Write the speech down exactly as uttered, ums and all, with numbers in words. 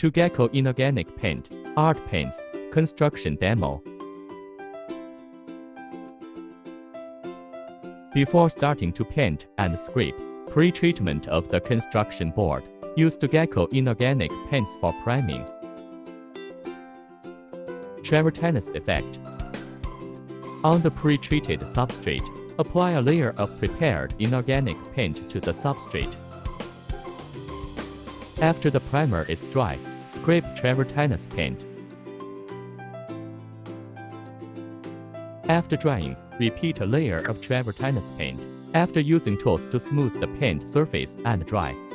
to Gecco Inorganic Paint, Art Paints, Construction Demo. Before starting to paint and scrape, pre-treatment of the construction board. Use the Gecco Inorganic Paints for priming. Travertinus effect. On the pre-treated substrate, apply a layer of prepared inorganic paint to the substrate. After the primer is dry, scrape Travertinus paint. After drying, repeat a layer of Travertinus paint. After using tools to smooth the paint surface and dry,